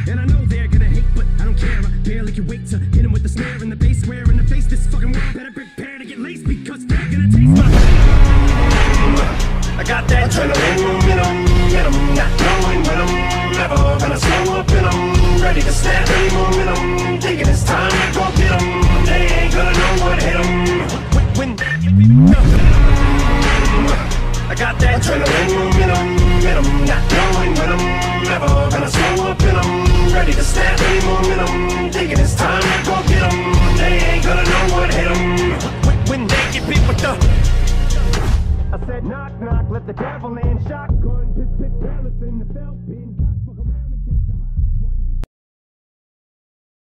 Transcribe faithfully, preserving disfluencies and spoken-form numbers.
And I know they're gonna hate, but I don't care. I barely can wait to hit 'em with the snare and the bass square in the face. This fucking world better prepare to get laced, because they're gonna taste my. I got that adrenaline in 'em, in 'em, not knowing when I'm never gonna slow up in 'em. Ready to snap any momentum, thinking it's time to go get 'em. They ain't gonna know what hit 'em. When, when no. I got that adrenaline in 'em, in 'em, not knowing when I'm never gonna slow up in 'em. Ready to snap